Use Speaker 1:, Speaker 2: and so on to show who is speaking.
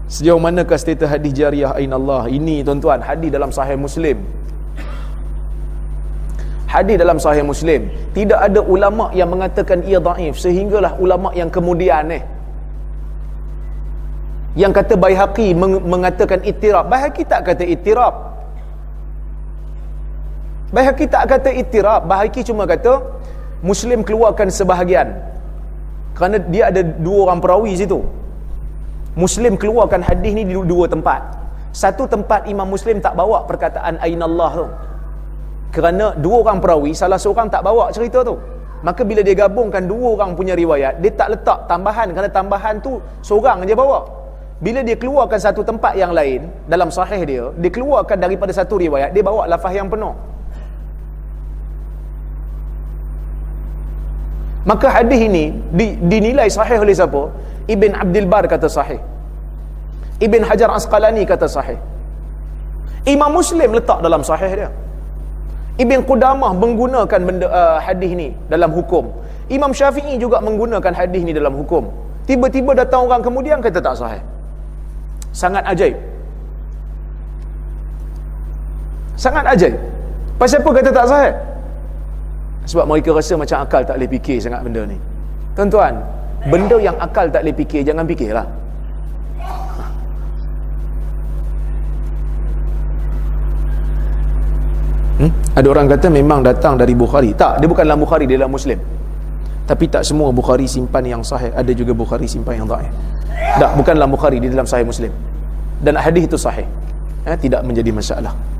Speaker 1: Sejauh manakah status hadis jariah ainallah? Ini tuan-tuan, hadis dalam Sahih Muslim. Hadis dalam Sahih Muslim. Tidak ada ulama yang mengatakan ia dhaif, sehinggalah ulama yang kemudian yang kata Baihaqi mengatakan ittirab. Baihaqi tak kata ittirab. Baihaqi tak kata ittirab. Baihaqi cuma kata Muslim keluarkan sebahagian, kerana dia ada dua orang perawi situ. Muslim keluarkan hadis ni di dua tempat. Satu tempat Imam Muslim tak bawa perkataan ainallah tu, kerana dua orang perawi, salah seorang tak bawa cerita tu. Maka bila dia gabungkan dua orang punya riwayat, dia tak letak tambahan, kerana tambahan tu seorang je bawa. Bila dia keluarkan satu tempat yang lain dalam sahih dia keluarkan daripada satu riwayat, dia bawa lafaz yang penuh. Maka hadis ini dinilai sahih oleh siapa? Ibn Abdul Bar kata sahih. Ibn Hajar Asqalani kata sahih. Imam Muslim letak dalam sahih dia. Ibn Qudamah menggunakan hadis ni dalam hukum. Imam Syafi'i juga menggunakan hadis ni dalam hukum. Tiba-tiba datang orang kemudian kata tak sahih. Sangat ajaib. Sangat ajaib. Pasal apa kata tak sahih? Sebab mereka rasa macam akal tak boleh fikir sangat benda ni. Tuan-tuan, benda yang akal tak boleh fikir, jangan fikirlah. Ada orang kata memang datang dari Bukhari. Tak, dia bukan dalam Bukhari, dia dalam Muslim. Tapi tak semua Bukhari simpan yang sahih, ada juga Bukhari simpan yang dhaif. Tak, bukan dalam Bukhari, dia dalam Sahih Muslim. Dan hadis itu sahih. Tidak menjadi masalah.